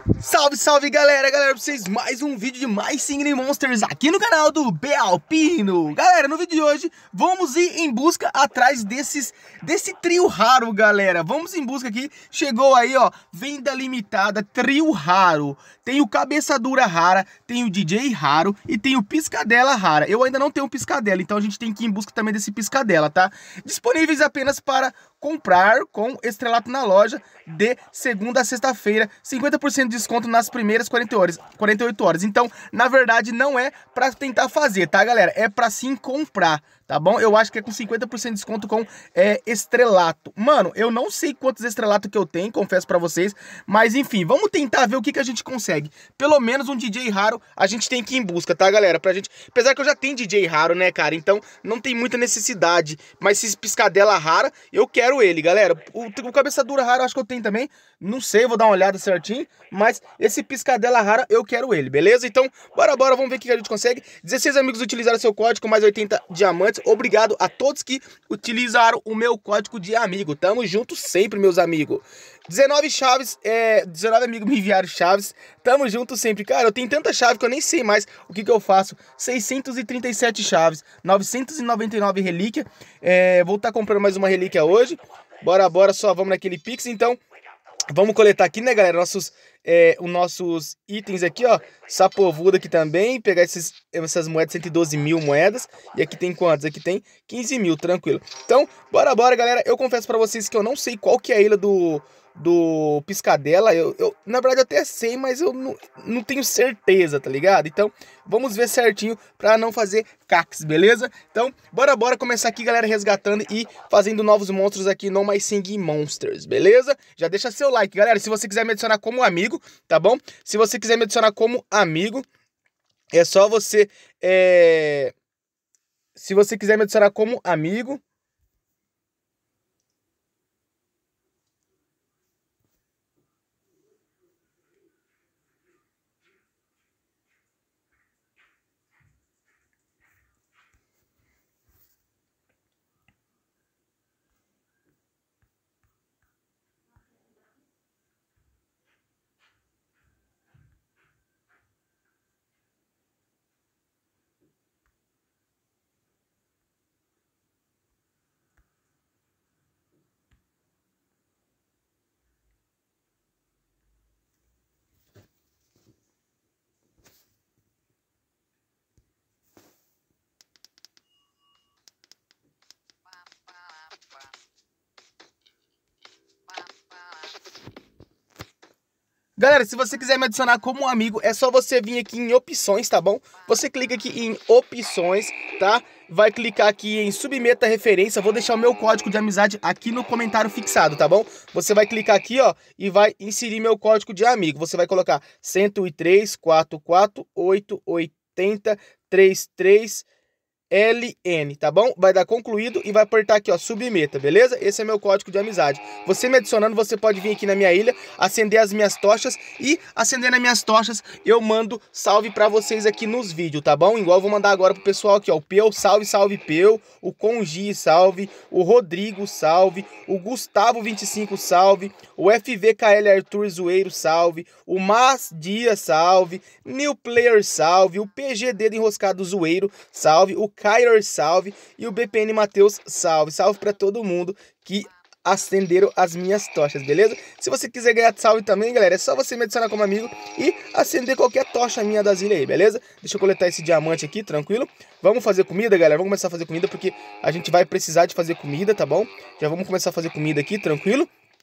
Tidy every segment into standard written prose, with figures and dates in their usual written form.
Salve, salve galera, pra vocês mais um vídeo de mais Singing Monsters aqui no canal do Bealpino. Galera, no vídeo de hoje vamos ir em busca atrás desse trio raro, galera. Vamos em busca aqui, chegou aí ó, venda limitada, trio raro. Tem o Cabeça Dura rara, tem o DJ raro e tem o Piscadela rara. Eu ainda não tenho o Piscadela, então a gente tem que ir em busca também desse Piscadela, tá? Disponíveis apenas para comprar com estrelato na loja de segunda a sexta-feira, 50% de desconto nas primeiras 48 horas. Então, na verdade, não é pra tentar fazer, tá, galera? É pra sim comprar, tá bom? Eu acho que é com 50% de desconto com estrelato. Mano, eu não sei quantos estrelatos que eu tenho, confesso pra vocês, mas enfim, vamos tentar ver o que a gente consegue. Pelo menos um DJ raro a gente tem que ir em busca, tá, galera? Pra gente, apesar que eu já tenho DJ raro, né, cara? Então, não tem muita necessidade, mas se Piscadela rara, eu quero ele, galera. O Cabeça Dura raro eu acho que eu tenho também, não sei, vou dar uma olhada certinho, mas esse Piscadela rara eu quero ele, beleza? Então, bora, vamos ver o que a gente consegue. 16 amigos utilizaram seu código, mais 80 diamantes. Obrigado a todos que utilizaram o meu código de amigo. Tamo junto sempre, meus amigos. 19 chaves, 19 amigos me enviaram chaves. Tamo junto sempre. Cara, eu tenho tanta chave que eu nem sei mais o que eu faço. 637 chaves, 999 relíquia. Vou estar comprando mais uma relíquia hoje. Bora, só vamos naquele Pix, então. Vamos coletar aqui, né, galera, os nossos itens aqui, ó, sapovuda aqui também, pegar essas moedas, 112 mil moedas, e aqui tem quantos? Aqui tem 15 mil, tranquilo. Então, bora, galera, eu confesso pra vocês que eu não sei qual que é a ilha do Piscadela, eu na verdade até sei, mas eu não tenho certeza, tá ligado? Então, vamos ver certinho pra não fazer cacs, beleza? Então, bora começar aqui, galera, resgatando e fazendo novos monstros aqui no My Singing Monsters, beleza? Já deixa seu like, galera, se você quiser me adicionar como amigo, tá bom? Se você quiser me adicionar como amigo, é só você, se você quiser me adicionar como amigo, galera, se você quiser me adicionar como amigo, é só você vir aqui em opções, tá bom? Você clica aqui em opções, tá? Vai clicar aqui em submeta referência, vou deixar o meu código de amizade aqui no comentário fixado, tá bom? Você vai clicar aqui, ó, e vai inserir meu código de amigo. Você vai colocar 103 44 880 33 LN, tá bom? Vai dar concluído e vai apertar aqui, ó, submeta, beleza? Esse é meu código de amizade. Você me adicionando, você pode vir aqui na minha ilha, acender as minhas tochas e acendendo as minhas tochas, eu mando salve pra vocês aqui nos vídeos, tá bom? Igual eu vou mandar agora pro pessoal aqui, ó, o Peu, salve Peu, o Congi, salve, o Rodrigo, salve, o Gustavo 25, salve, o FVKL Arthur Zoeiro, salve, o Mas Dias, salve, New Player, salve, o PG Dedo Enroscado Zoeiro, salve, o Kyler, salve, e o BPN Matheus, salve. Salve pra todo mundo que acenderam as minhas tochas, beleza? Se você quiser ganhar salve também, galera, é só você me adicionar como amigo e acender qualquer tocha minha das ilhas aí, beleza? Deixa eu coletar esse diamante aqui, tranquilo? Vamos fazer comida, galera? Vamos começar a fazer comida porque a gente vai precisar de fazer comida, tá bom? Já vamos começar a fazer comida aqui, tranquilo?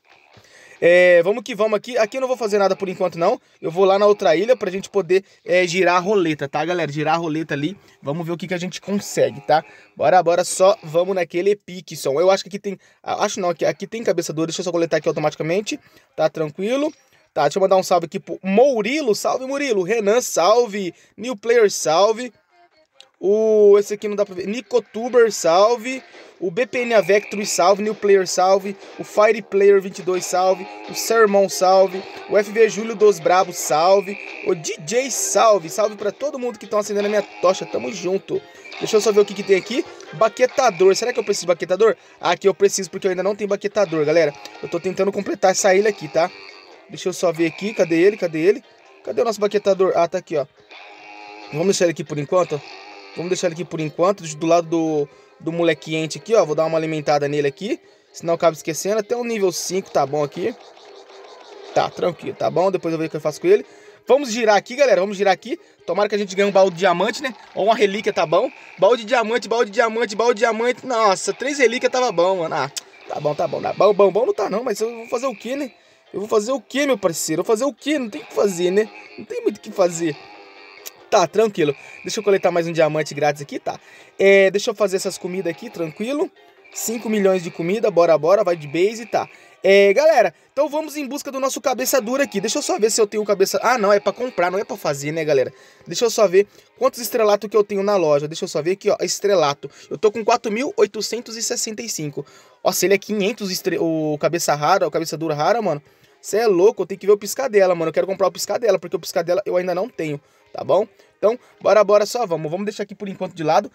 Vamos que vamos aqui. Aqui eu não vou fazer nada por enquanto, não. Eu vou lá na outra ilha pra gente poder girar a roleta, tá, galera? Girar a roleta ali. Vamos ver o que a gente consegue, tá? Bora, só vamos naquele Piquison. Eu acho que aqui tem... Acho não, aqui tem cabeça dura. Deixa eu só coletar aqui automaticamente. Tá, tranquilo. Tá, deixa eu mandar um salve aqui pro Mourilo. Salve, Murilo. Renan, salve. New Player, salve. Esse aqui não dá pra ver. Nicotuber, salve. O BPN Vector, salve. New Player, salve. O Fire Player 22, salve. O Sermão, salve. O FV Júlio dos Brabos, salve. O DJ, salve. Salve pra todo mundo que estão acendendo a minha tocha. Tamo junto. Deixa eu só ver o que tem aqui. Baquetador. Será que eu preciso de baquetador? Aqui eu preciso porque eu ainda não tenho baquetador, galera. Eu tô tentando completar essa ilha aqui, tá? Deixa eu só ver aqui, cadê ele, cadê ele? Cadê o nosso baquetador? Ah, tá aqui, ó. Vamos deixar ele aqui por enquanto, ó. Vamos deixar ele aqui por enquanto, do lado do molequente aqui, ó. Vou dar uma alimentada nele aqui, senão eu acabo esquecendo. Até o nível 5 tá bom aqui. Tá, tranquilo, tá bom. Depois eu vejo o que eu faço com ele. Vamos girar aqui, galera, vamos girar aqui. Tomara que a gente ganhe um baú de diamante, né? Ou uma relíquia, tá bom? Baú de diamante, baú de diamante, baú de diamante. Nossa, 3 relíquias tava bom, mano. Ah, tá bom, tá bom. Bom não tá não, mas eu vou fazer o quê, né? Eu vou fazer o quê, meu parceiro? Eu vou fazer o quê? Não tem o que fazer, né? Não tem muito o que fazer. Tá, tranquilo. Deixa eu coletar mais um diamante grátis aqui, tá? Deixa eu fazer essas comidas aqui, tranquilo. 5 milhões de comida, bora, vai de base, tá? Galera, então vamos em busca do nosso cabeça dura aqui. Deixa eu só ver se eu tenho cabeça... Ah, não, é pra comprar, não é pra fazer, né, galera? Deixa eu só ver quantos estrelatos que eu tenho na loja. Deixa eu só ver aqui, ó, estrelato. Eu tô com 4.865. Ó, se ele é 500 o cabeça rara, o cabeça dura rara, mano. Você é louco, eu tenho que ver o piscadela, mano. Eu quero comprar o piscadela, porque o piscadela eu ainda não tenho, tá bom? Então, bora só, vamos deixar aqui por enquanto de lado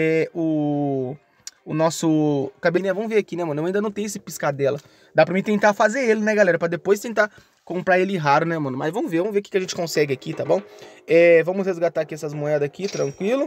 o nosso cabelinho. Vamos ver aqui, né, mano? Eu ainda não tenho esse piscadela. Dá pra mim tentar fazer ele, né, galera? Pra depois tentar comprar ele raro, né, mano? Mas vamos ver o que a gente consegue aqui, tá bom? Vamos resgatar aqui essas moedas aqui, tranquilo.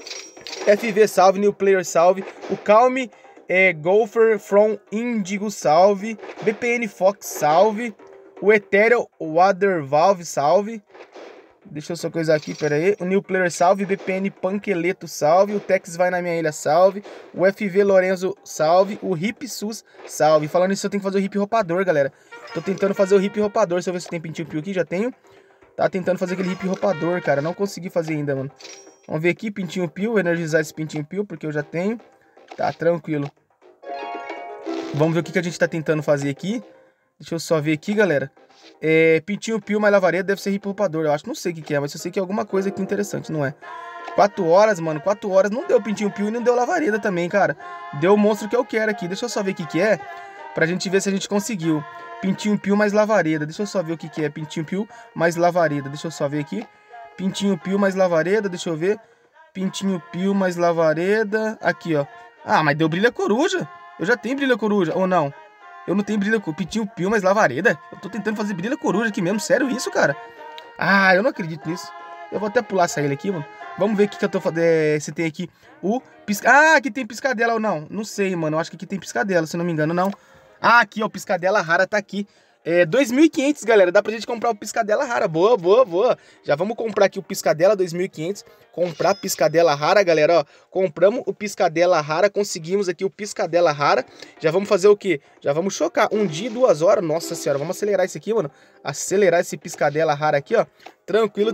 FV salve, New Player salve. O Calme Golfer from Indigo salve. BPN Fox salve. O Ethereal Water Valve salve. Deixa eu só coisar aqui, pera aí. O New Player salve, BPN Panqueleto salve, o Tex vai na minha ilha salve, o FV Lorenzo salve, o Hip Sus salve. Falando nisso, eu tenho que fazer o Hip Roupador, galera. Tô tentando fazer o Hip Roupador, deixa eu ver se tem pintinho pio aqui, já tenho. Tá tentando fazer aquele Hip Roupador, cara, não consegui fazer ainda, mano. Vamos ver aqui, pintinho pio, energizar esse pintinho pio, porque eu já tenho. Tá, tranquilo. Vamos ver o que a gente tá tentando fazer aqui. Deixa eu só ver aqui, galera. Pintinho pio mais lavareda deve ser hipoupador. Eu acho, não sei o que é, mas eu sei que é alguma coisa aqui interessante, não é? 4 horas, mano, 4 horas. Não deu pintinho pio e não deu lavareda também, cara. Deu o monstro que eu quero aqui. Deixa eu só ver o que é, pra gente ver se a gente conseguiu. Pintinho pio mais lavareda. Deixa eu só ver o que é. Pintinho pio mais lavareda. Deixa eu só ver aqui. Pintinho pio mais lavareda, deixa eu ver. Pintinho pio mais lavareda. Aqui, ó. Ah, mas deu brilha coruja. Eu já tenho brilha coruja, ou não? Eu não tenho brilha coruja. Pintinho pio mais lavareda. Eu tô tentando fazer brilha coruja aqui mesmo. Sério isso, cara? Ah, eu não acredito nisso. Eu vou até pular essa ilha aqui, mano. Vamos ver o que eu tô fazendo. Se tem aqui o Ah, aqui tem piscadela ou não? Não sei, mano. Eu acho que aqui tem piscadela, se não me engano, não. Ah, aqui, ó. Piscadela rara tá aqui. 2.500, galera. Dá pra gente comprar o piscadela rara. Boa. Já vamos comprar aqui o piscadela 2.500. Comprar piscadela rara, galera, ó. Compramos o piscadela rara. Conseguimos aqui o piscadela rara. Já vamos fazer o quê? Já vamos chocar. 1 dia e 2 horas. Nossa senhora, vamos acelerar isso aqui, mano. Acelerar esse piscadela rara aqui, ó. Tranquilo.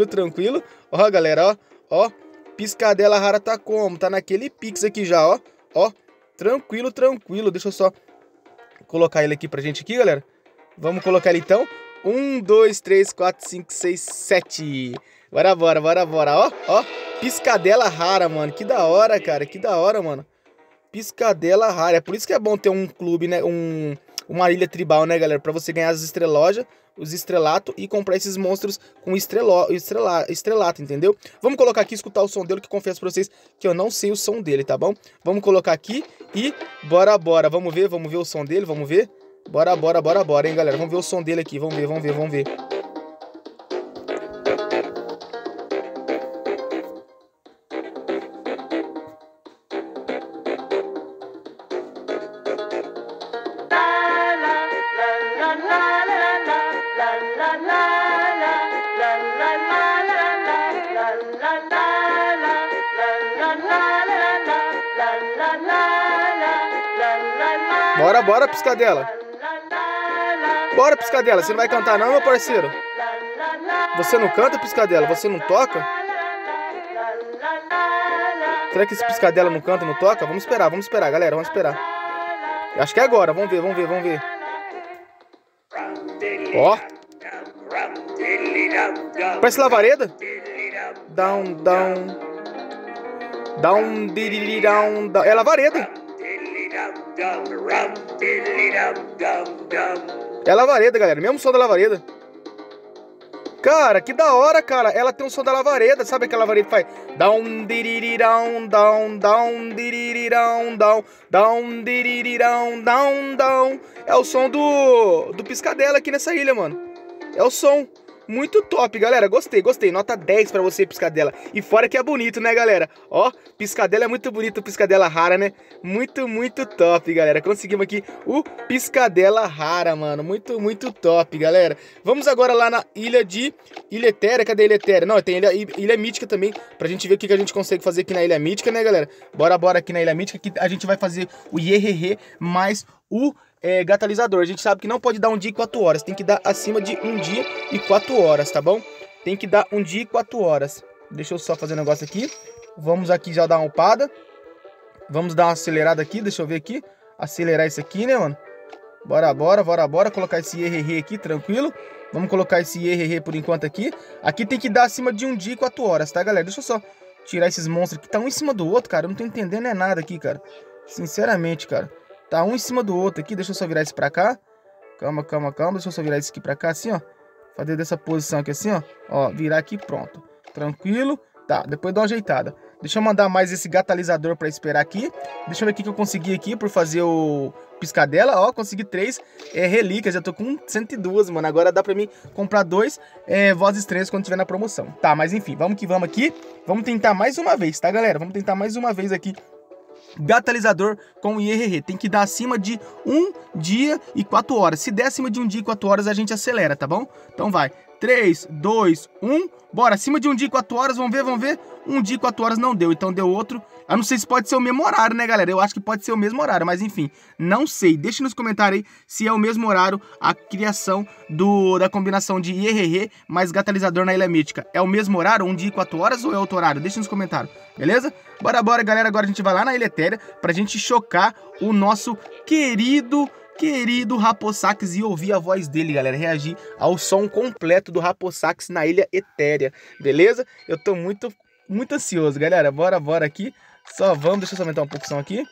Ó, galera, ó. Piscadela rara tá como? Tá naquele pix aqui já, ó. Ó. Tranquilo. Deixa eu só colocar ele aqui pra gente aqui, galera. Vamos colocar ele então. 1, 2, 3, 4, 5, 6, 7. Bora. Ó. Piscadela rara, mano. Que da hora, cara. Que da hora, mano. Piscadela rara. É por isso que é bom ter um clube, né? Uma ilha tribal, né, galera? Pra você ganhar as estrelojas, os estrelatos e comprar esses monstros com estrelato, entendeu? Vamos colocar aqui e escutar o som dele, que confesso pra vocês que eu não sei o som dele, tá bom? Vamos colocar aqui e bora. Vamos ver o som dele, vamos ver. Bora, hein, galera. Vamos ver o som dele aqui. Vamos ver. Bora, piscadela. Bora, piscadela. Você não vai cantar não, meu parceiro? Você não canta, piscadela? Você não toca? Será que esse piscadela não canta, não toca? Vamos esperar, galera. Vamos esperar. Acho que é agora. Vamos ver. Ó. Parece lavareda. Down. É lavareda. É lavareda, galera. Mesmo som da lavareda. Cara, que da hora, cara. Ela tem um som da lavareda. Sabe aquela lavareda que faz down, diririram, down, down, diririram, down, down, diririram, down, down. É o som do Piscadela aqui nessa ilha, mano. É o som. Muito top, galera. Gostei, gostei. Nota 10 pra você, Piscadela. E fora que é bonito, né, galera? Ó, Piscadela é muito bonito, Piscadela rara, né? Muito, muito top, galera. Conseguimos aqui o Piscadela rara, mano. Muito, muito top, galera. Vamos agora lá na ilha de Ilha Etérea. Cadê a Ilha Etérea? Não, tem ilha Mítica também, pra gente ver o que a gente consegue fazer aqui na Ilha Mítica, né, galera? Bora, bora aqui na Ilha Mítica, que a gente vai fazer o Iê-Rê-Rê mais o gatalizador. A gente sabe que não pode dar 1 dia e 4 horas. Tem que dar acima de 1 dia e 4 horas, tá bom? Tem que dar 1 dia e 4 horas. Deixa eu só fazer um negócio aqui. Vamos aqui já dar uma upada. Vamos dar uma acelerada aqui. Deixa eu ver aqui. Acelerar isso aqui, né, mano? Bora, bora, bora, bora. Colocar esse Iê-Rê-Rê aqui, tranquilo. Vamos colocar esse Iê-Rê-Rê por enquanto aqui. Aqui tem que dar acima de 1 dia e 4 horas, tá, galera? Deixa eu só tirar esses monstros aqui. Tá um em cima do outro, cara. Eu não tô entendendo nada aqui, cara. Sinceramente, cara. Tá um em cima do outro aqui. Deixa eu só virar esse pra cá. Calma, calma, calma. Deixa eu só virar esse aqui pra cá, assim, ó. Fazer dessa posição aqui, assim, ó. Ó, virar aqui, pronto. Tranquilo. Tá, depois dá uma ajeitada. Deixa eu mandar mais esse gatalizador pra esperar aqui. Deixa eu ver o que eu consegui aqui por fazer o Piscadela. Ó, consegui 3 relíquias. Já tô com 102, mano. Agora dá pra mim comprar 2 vozes estranhas quando tiver na promoção. Tá, mas enfim, vamos que vamos aqui. Vamos tentar mais uma vez, tá, galera? Vamos tentar mais uma vez aqui. Gatalizador com Iê-Rê-Rê. Tem que dar acima de 1 dia e 4 horas. Se der acima de 1 dia e 4 horas, a gente acelera, tá bom? Então vai. 3, 2, 1. Bora. Acima de 1 dia e 4 horas. Vamos ver, vamos ver. 1 dia e 4 horas não deu. Então deu outro. Eu não sei se pode ser o mesmo horário, né, galera? Eu acho que pode ser o mesmo horário, mas enfim. Não sei. Deixa nos comentários aí se é o mesmo horário a criação da combinação de Iê-Rê-Rê mais gatalizador na Ilha Mítica. É o mesmo horário? 1 dia e 4 horas ou é outro horário? Deixa nos comentários. Beleza? Bora, bora, galera. Agora a gente vai lá na Ilha Etérea pra gente chocar o nosso querido Rapossax e ouvir a voz dele, galera. Reagir ao som completo do Rapossax na Ilha Etérea. Beleza? Eu tô muito ansioso, galera. Bora, bora aqui. Só vamos. Deixa eu só aumentar um pouco o som aqui.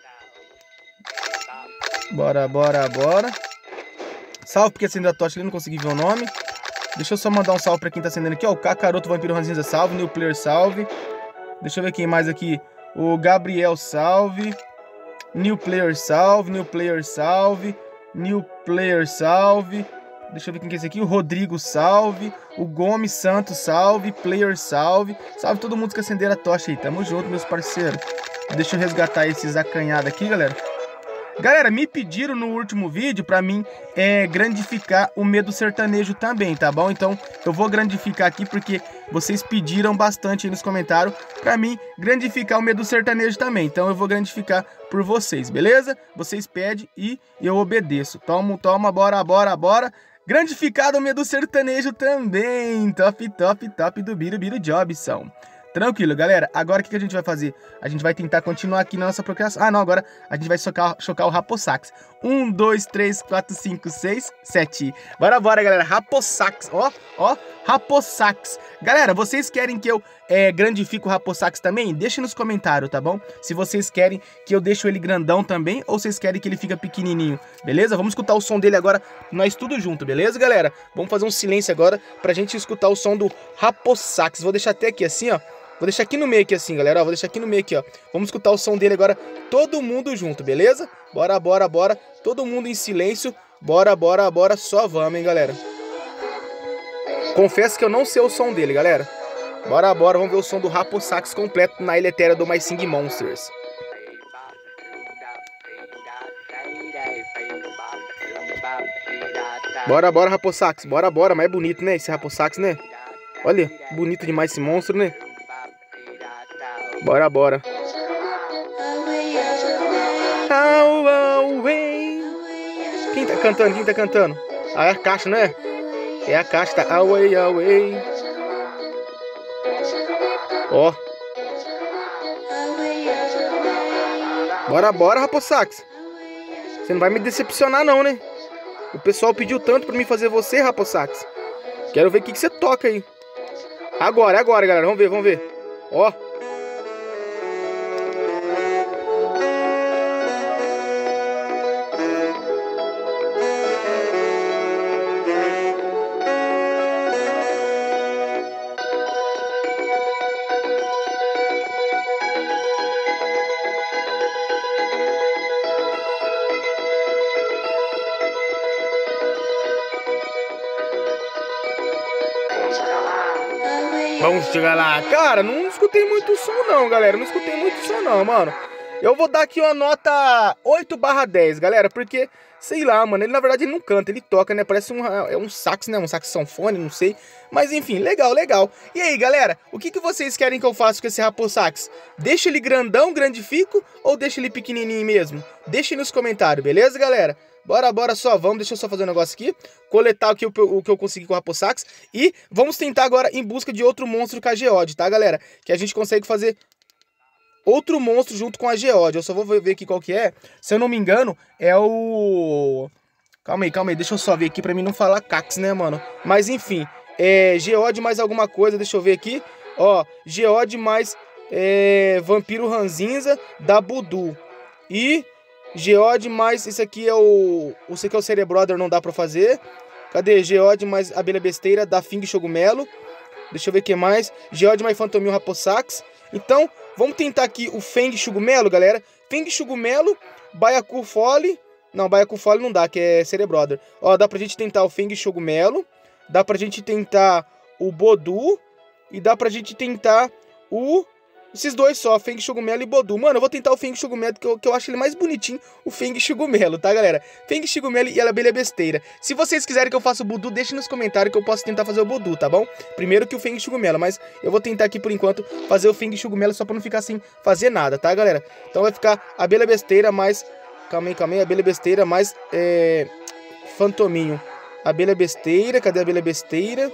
Bora, bora, bora. Salve porque acendeu a tocha ali, não consegui ver o nome. Deixa eu só mandar um salve pra quem tá acendendo aqui, ó. O Kakaroto Vampiro Ranzinza, salve. New Player, salve. Deixa eu ver quem mais aqui. O Gabriel, salve. New Player, salve. New Player, salve. New Player, salve. Deixa eu ver quem que é esse aqui. O Rodrigo, salve. O Gomes Santos, salve. Player, salve. Salve todo mundo que acenderam a tocha aí. Tamo junto, meus parceiros. Deixa eu resgatar esses acanhados aqui, galera. Galera, me pediram no último vídeo pra mim grandificar o medo sertanejo também, tá bom? Então eu vou grandificar aqui porque vocês pediram bastante aí nos comentários pra mim grandificar o medo sertanejo também. Então eu vou grandificar por vocês, beleza? Vocês pedem e eu obedeço. Toma, toma, bora, bora, bora. Grandificado o medo sertanejo também. Top, top, top do Birubiru Jobson. Tranquilo, galera. Agora o que a gente vai fazer? A gente vai tentar continuar aqui na nossa procriação. Ah, não, agora a gente vai chocar o Rapossax. 1, 2, 3, 4, 5, 6, 7. Bora, bora, galera. Rapossax. Ó, ó, Rapossax. Galera, vocês querem que eu grandifique o Rapossax também? Deixe nos comentários, tá bom? Se vocês querem que eu deixe ele grandão também ou vocês querem que ele fique pequenininho, beleza? Vamos escutar o som dele agora, nós tudo junto, beleza, galera? Vamos fazer um silêncio agora pra gente escutar o som do Rapossax. Vou deixar até aqui assim, ó. Vou deixar aqui no meio aqui assim, galera, ó, vou deixar aqui no meio aqui, ó. Vamos escutar o som dele agora, todo mundo junto, beleza? Bora, bora, bora, todo mundo em silêncio. Bora, bora, bora, só vamos, hein, galera. Confesso que eu não sei o som dele, galera. Bora, bora, vamos ver o som do Rapossax completo na Ilha Etérea do My Sing Monsters. Bora, bora, Rapossax, bora, bora, mas é bonito, né, esse Rapossax, né? Olha, bonito demais esse monstro, né? Bora, bora. Quem tá cantando? Quem tá cantando? Ah, é a caixa, não é? É a caixa, tá? Away, away. Ó. Bora, bora, Rapossax. Você não vai me decepcionar, não, né? O pessoal pediu tanto pra mim fazer você, Rapossax. Quero ver o que você toca aí. Agora, agora, galera. Vamos ver, vamos ver. Ó. Vamos chegar lá. Cara, não escutei muito som não, galera. Não escutei muito som não, mano. Eu vou dar aqui uma nota 8/10, galera, porque, sei lá, mano, ele na verdade ele não canta, ele toca, né, parece um sax, né, um saxofone, não sei, mas enfim, legal, legal. E aí, galera, o que vocês querem que eu faça com esse Raposax? Deixa ele grandão, grandifico, ou deixa ele pequenininho mesmo? Deixa aí nos comentários, beleza, galera? Bora só, vamos, deixa eu só fazer um negócio aqui, coletar o que eu consegui com o Raposax, e vamos tentar agora em busca de outro monstro com a Geode, tá, galera? Que a gente consegue fazer outro monstro junto com a Geode. Eu só vou ver aqui qual que é. Se eu não me engano, é o... Calma aí, deixa eu só ver aqui pra mim não falar Cax, né, mano? Mas enfim, Geode mais alguma coisa, deixa eu ver aqui. Ó, Geode mais Vampiro Ranzinza da Budu. E Geode mais, esse aqui é o Cerebrother, não dá pra fazer. Cadê? Geode mais Abelha Besteira da Fing Chogumelo. Deixa eu ver o que mais. Geode mais Fantomil Raposax. Então, vamos tentar aqui o Feng Chugumelo, galera. Feng Chugumelo, Baiacu Fole. Não, Baiacu Fole não dá, que é Cerebrother. Ó, dá pra gente tentar o Feng Chugumelo. Dá pra gente tentar o Bodu. E dá pra gente tentar esses dois só, Feng Chugumelo e Bodu. Mano, eu vou tentar o Feng Chugumelo, que eu acho ele mais bonitinho, o Feng Chugumelo, tá, galera? Feng Chugumelo e a Abelha Besteira. Se vocês quiserem que eu faça o Bodu, deixem nos comentários que eu posso tentar fazer o Bodu, tá bom? Primeiro que o Feng Chugumelo, mas eu vou tentar aqui, por enquanto, fazer o Feng Chugumelo só pra não ficar sem fazer nada, tá, galera? Então vai ficar Abelha Besteira mais... Calma aí, Abelha Besteira mais... Fantominho. Abelha Besteira, cadê a Abelha Besteira?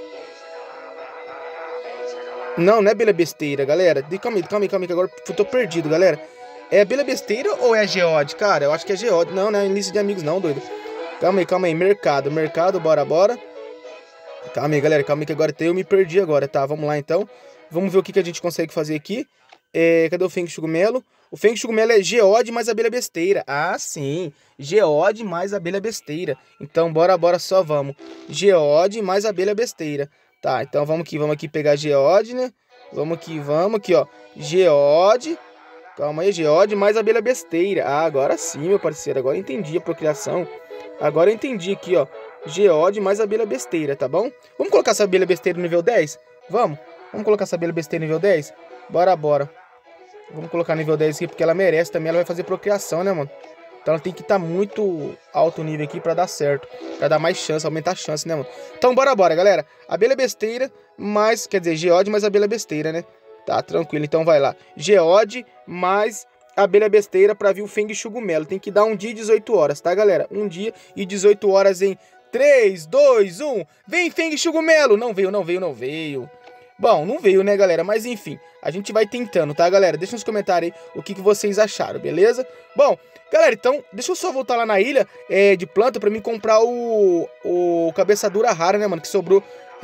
Não é Abelha Besteira, galera. Calma aí, que agora eu tô perdido, galera. É Abelha Besteira ou é a Geode? Cara, eu acho que é Geode. Não é em lista de amigos não, doido. Calma aí. Mercado, bora. Calma aí, galera, que agora eu me perdi agora, tá? Vamos lá, então. Vamos ver o que a gente consegue fazer aqui. Cadê o Feng Chugumelo? O Feng Chugumelo é Geode mais Abelha Besteira. Ah, sim. Geode mais Abelha Besteira. Então, bora, só vamos. Geode mais Abelha Besteira. Tá, então vamos aqui pegar Geode, né? Vamos aqui, ó. Geode. Calma aí, Geode mais Abelha Besteira. Ah, agora sim, meu parceiro. Agora eu entendi a procriação. Agora eu entendi aqui, ó. Geode mais Abelha Besteira, tá bom? Vamos colocar essa Abelha Besteira no nível 10? Vamos colocar essa Abelha Besteira no nível 10? Bora. Vamos colocar nível 10 aqui, porque ela merece também. Ela vai fazer procriação, né, mano? Então ela tem que estar muito alto nível aqui pra dar certo. Pra dar mais chance, aumentar a chance, né, mano? Então bora, galera. Abelha Besteira mais... Quer dizer, Geode mais Abelha Besteira, né? Tá, tranquilo. Então vai lá. Geode mais Abelha Besteira pra vir o Feng Chugumelo. Tem que dar um dia e 18 horas, tá, galera? Um dia e 18 horas em 3, 2, 1. Vem, Feng Chugumelo! Não veio. Bom, não veio, né, galera? Mas enfim, a gente vai tentando, tá, galera? Deixa nos comentários aí o que vocês acharam, beleza? Bom, galera, então, deixa eu só voltar lá na ilha de planta pra mim comprar o cabeça dura rara, né, mano? Que sobrou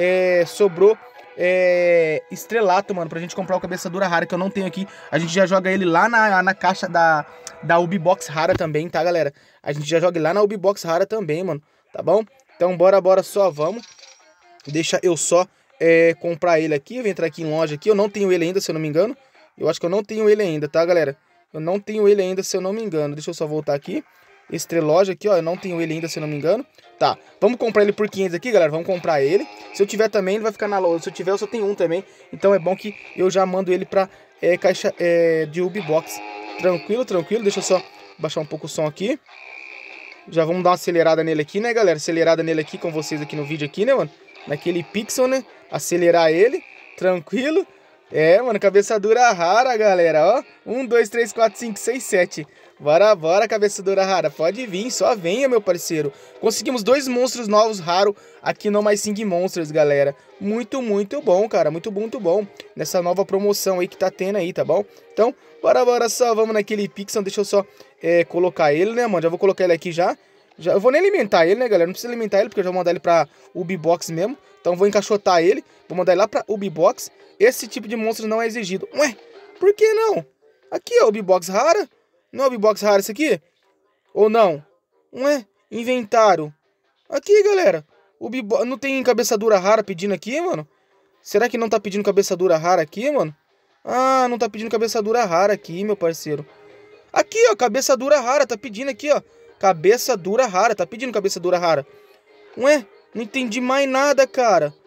estrelato, mano, pra gente comprar o cabeça dura rara, que eu não tenho aqui. A gente já joga ele lá na caixa da Ubibox rara também, tá, galera? A gente já joga ele lá na Ubibox rara também, mano, tá bom? Então, bora, só vamos. Deixa eu só... comprar ele aqui, eu vou entrar aqui em loja aqui, eu não tenho ele ainda, se eu não me engano. Eu acho que eu não tenho ele ainda, tá, galera? Eu não tenho ele ainda, se eu não me engano. Deixa eu só voltar aqui. Estreloja aqui, ó, eu não tenho ele ainda, se eu não me engano. Tá, vamos comprar ele por 500 aqui, galera, vamos comprar ele. Se eu tiver também, ele vai ficar na loja. Se eu tiver, eu só tenho um também. Então é bom que eu já mando ele pra caixa de Ubibox. Tranquilo, deixa eu só baixar um pouco o som aqui. Já vamos dar uma acelerada nele aqui, né, galera? Acelerada nele aqui com vocês aqui no vídeo aqui, né, mano? Naquele pixel, né? Acelerar ele, tranquilo. Mano, cabeça dura rara, galera, ó. 1, 2, 3, 4, 5, 6, 7. Bora, cabeça dura rara. Pode vir, só venha, meu parceiro. Conseguimos 2 monstros novos raros aqui no My Sing Monsters, galera. Muito bom, cara. Muito bom. Nessa nova promoção aí que tá tendo aí, tá bom? Então, bora, só vamos naquele pixel. Deixa eu só colocar ele, né, mano? Já vou colocar ele aqui já. Eu vou nem alimentar ele, né, galera? Não precisa alimentar ele, porque eu já vou mandar ele pra Ubibox mesmo. Então vou encaixotar ele, vou mandar ele lá pra Ubibox. Esse tipo de monstro não é exigido. Ué, por que não? Aqui é Ubibox rara. Não é Ubibox rara esse aqui? Ou não? Ué, inventário. Aqui, galera. Não tem cabeça dura rara pedindo aqui, mano? Será que não tá pedindo cabeça dura rara aqui, mano? Ah, não tá pedindo cabeça dura rara aqui, meu parceiro. Aqui, ó, cabeça dura rara, tá pedindo aqui, ó. Cabeça dura rara, tá pedindo cabeça dura rara. Ué, não entendi mais nada, cara.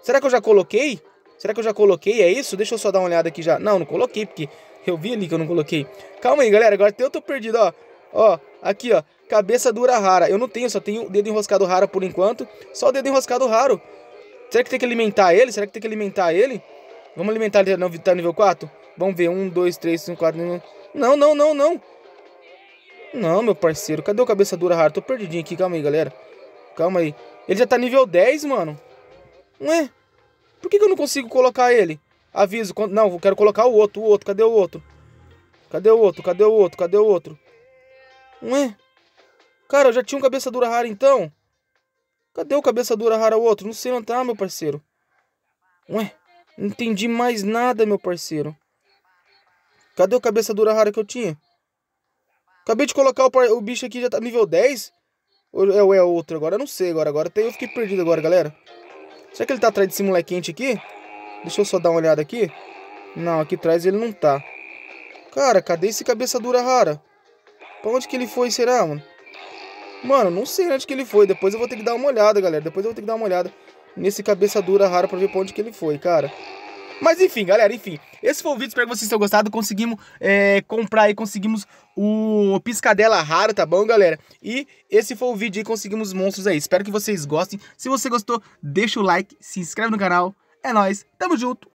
Será que eu já coloquei? Será que eu já coloquei? É isso? Deixa eu só dar uma olhada aqui já. Não, não coloquei, porque eu vi ali que eu não coloquei. Calma aí, galera. Agora até eu tô perdido, ó. Ó, aqui, ó. Cabeça dura rara. Eu não tenho, só tenho o dedo enroscado raro por enquanto. Só o dedo enroscado raro. Será que tem que alimentar ele? Será que tem que alimentar ele? Vamos alimentar ele tá nível 4? Vamos ver. 1, 2, 3, 5, 4. Não, não, não, não. Não, meu parceiro. Cadê o cabeça dura rara? Tô perdidinho aqui. Calma aí, galera. Calma aí. Ele já tá nível 10, mano. Ué? Por que eu não consigo colocar ele? Aviso. Não, eu quero colocar o outro. Cadê o outro? Cadê o outro? Cadê o outro? Cadê o outro? Ué? Cara, eu já tinha um cabeça dura rara então? Cadê o cabeça dura rara o outro? Não sei onde tá, meu parceiro. Ué? Não entendi mais nada, meu parceiro. Cadê o cabeça dura rara que eu tinha? Acabei de colocar o bicho aqui, já tá nível 10? Ou é outro agora? Eu não sei agora. Agora até eu fiquei perdido agora, galera. Será que ele tá atrás desse moleque quente aqui? Deixa eu só dar uma olhada aqui. Não, aqui atrás ele não tá. Cara, cadê esse cabeça dura rara? Pra onde que ele foi, será, mano? Mano, não sei onde que ele foi. Depois eu vou ter que dar uma olhada, galera. Depois eu vou ter que dar uma olhada nesse cabeça dura rara pra ver pra onde que ele foi, cara. Mas enfim, galera, enfim. Esse foi o vídeo, espero que vocês tenham gostado. Conseguimos comprar aí, conseguimos o piscadela raro, tá bom, galera? E esse foi o vídeo aí, conseguimos os monstros aí. Espero que vocês gostem. Se você gostou, deixa o like, se inscreve no canal. É nóis, tamo junto.